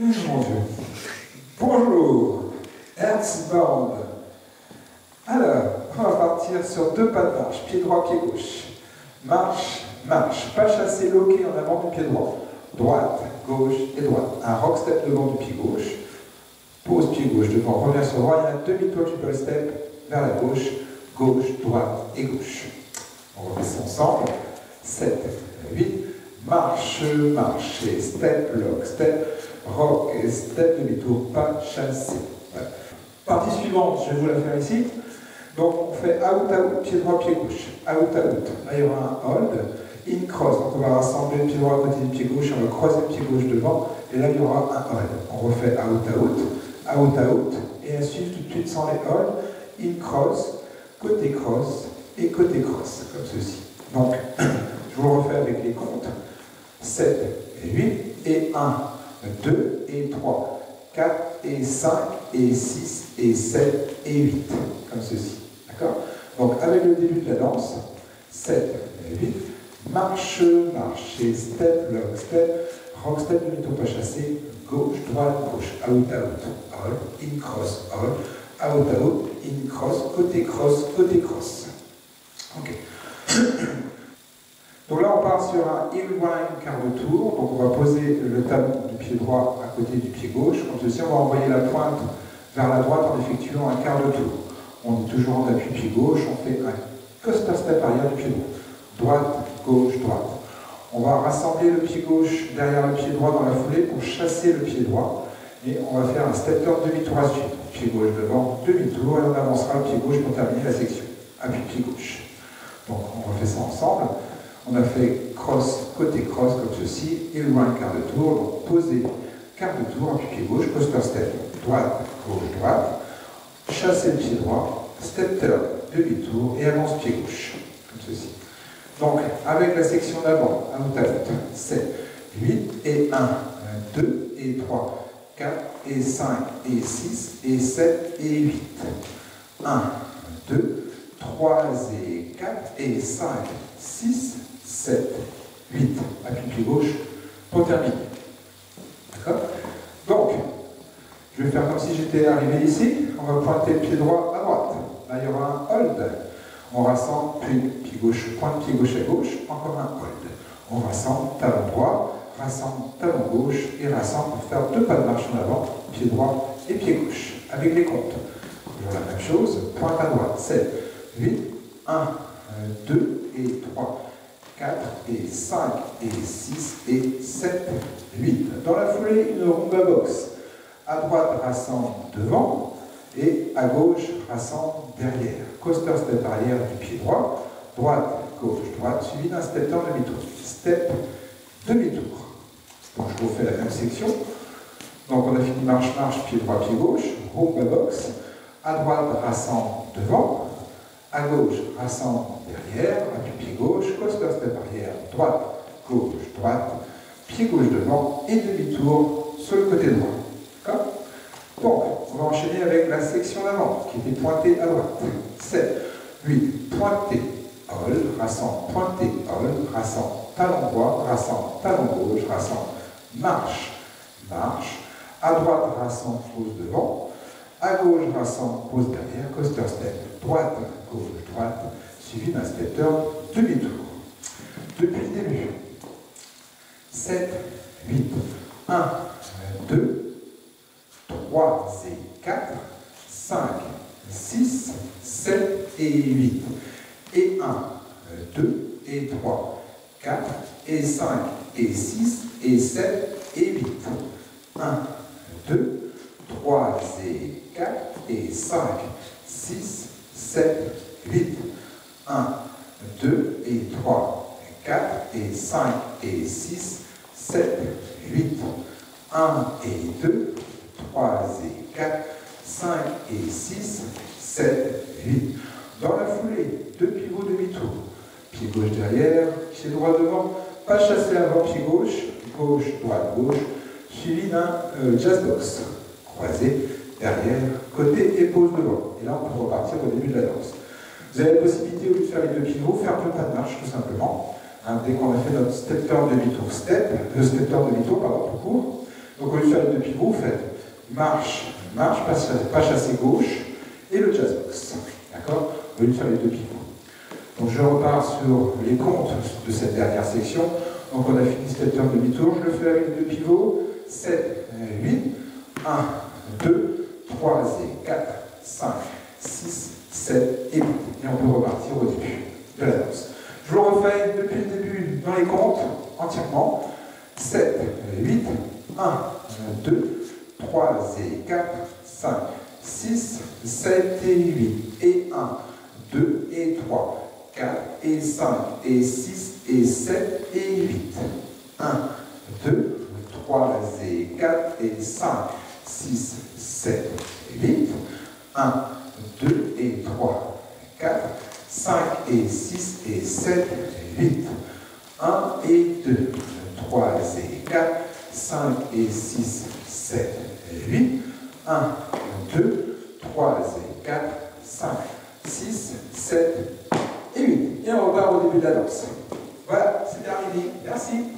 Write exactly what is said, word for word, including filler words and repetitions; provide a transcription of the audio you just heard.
Mon Dieu. Bonjour, Ernst Band. Alors, on va partir sur deux pas de marche, pied droit, pied gauche. Marche, marche, pas chassé, loqué en avant du pied droit. Droite, gauche et droite. Un rock step devant du pied gauche. Pose pied gauche devant, revient sur droit, il y a un demi-tour triple step vers la gauche, gauche, droite et gauche. On refait ça ensemble. sept, huit. Marche, marche, et step, lock, step, rock et step, demi-tour, pas chassé. Voilà. Partie suivante, je vais vous la faire ici. Donc on fait out, out, pied droit, pied gauche. Out, out. Là il y aura un hold. In, cross. Donc on va rassembler le pied droit à côté du pied gauche, on va croiser le pied gauche devant. Et là il y aura un hold. On refait out, out, out, out. Et à suivre tout de suite sans les hold. In, cross, côté cross et côté cross. Comme ceci. Donc je vous le refais avec les comptes. sept et huit, et un, deux et trois, quatre et cinq, et six, et sept, et huit, comme ceci. D'accord? Donc avec le début de la danse, sept et huit, marche, marche, et step, lock, step, rock, step, demi-tour pas chassé, gauche, droite, gauche, out, out, hold, in, cross, hold, out, out, in, cross, côté cross, côté cross. Ok. Donc là, on part sur un heel wind quart de tour. Donc on va poser le talon du pied droit à côté du pied gauche. Comme ceci, on va envoyer la pointe vers la droite en effectuant un quart de tour. On est toujours en appui pied gauche. On fait un coaster step arrière du pied droit. Droite, gauche, droite. On va rassembler le pied gauche derrière le pied droit dans la foulée pour chasser le pied droit. Et on va faire un step turn demi-tour à suivre. Pied gauche devant, demi-tour. Et on avancera le pied gauche pour terminer la section. Appui pied gauche. Donc on refait ça ensemble. On a fait cross, côté cross, comme ceci, et le wind quart de tour. Donc, poser quart de tour, appui pied gauche, coaster step, droite, gauche, droite. Chasser le pied droit, step turn, demi-tour, et avance pied gauche, comme ceci. Donc, avec la section d'avant, out, out, sept, huit, et un, deux, et trois, quatre, et cinq, et six, et sept, et huit. un, deux, trois, et quatre, et cinq, six, sept, huit, appui pied gauche pour terminer. D'accord? Donc, je vais faire comme si j'étais arrivé ici. On va pointer le pied droit à droite. Là, il y aura un hold. On rassemble, puis pied gauche, pointe pied gauche à gauche, encore un hold. On rassemble, talon droit, rassemble, talon gauche, et rassemble pour faire deux pas de marche en avant, pied droit et pied gauche. Avec les comptes. Toujours la même chose, pointe à droite, sept, huit, un, deux et trois. quatre et cinq et six et sept, huit. Dans la foulée, une rumba box. À droite, rassemble devant et à gauche, rassemble derrière. Coaster step arrière du pied droit, droite, gauche, droite, suivi d'un step turn demi-tour. Step, demi-tour. Donc je vous refais la même section. Donc on a fini marche, marche, pied droit, pied gauche, rumba box. À droite, rassemble devant. À gauche, rassemble derrière, appui pied gauche, coaster step arrière, droite, gauche, droite, pied gauche devant et demi-tour sur le côté droit. D'accord? Donc, on va enchaîner avec la section d'avant qui était pointée à droite. sept, huit, pointé, hold, rassemble, pointé, hold, rassemble, talon droit, rassemble, talon gauche, rassemble, marche, marche, à droite, rassemble, pose devant, à gauche, rassemble, pose derrière, coaster step, droite, gauche, droite, suivi d'un step turn, demi-tour. Depuis le début. sept, huit, un, deux, trois et quatre, cinq, six, sept et huit. Et un, deux et trois, quatre et cinq et six et sept et huit. un, deux, trois et quatre et cinq, six, sept, huit. un, deux et trois, quatre et cinq et six, sept, huit. un et deux, trois et quatre, cinq et six, sept, huit. Dans la foulée, deux pivots demi-tour. Pied gauche derrière, pied droit devant, pas chassé avant, pied gauche, gauche, droite, gauche, suivi d'un euh, jazz box. Croisé, derrière, côté et pause devant. Et là, on peut repartir au début de la danse. Vous avez la possibilité, au lieu de faire les deux pivots, faire deux pas de marche, tout simplement. Hein, dès qu'on a fait notre step turn demi-tour step, le step turn demi-tour, pardon, tout court, Donc au lieu de faire les deux pivots, vous faites marche, marche, pas chassé gauche, et le jazz box. D'accord? Au lieu de faire les deux pivots. Donc je repars sur les comptes de cette dernière section. Donc on a fini stepper demi-tour, je le fais avec les deux pivots. sept, huit, un, deux, trois et quatre, cinq, six, sept et huit. Et on peut repartir au début de la danse. Je vous refais depuis le début dans les comptes entièrement. sept, huit, un, deux, trois et quatre, cinq, six, sept et huit. Et un, deux et trois, quatre et cinq et six et sept et huit. un, deux, trois et quatre et cinq, six, sept et huit. un, deux et trois, quatre, cinq et six et sept et huit. un et deux, trois et quatre, cinq et six, sept et huit. un, deux, trois et quatre, cinq, six, sept et huit. Et on repart au début de la danse. Voilà, c'est terminé. Merci.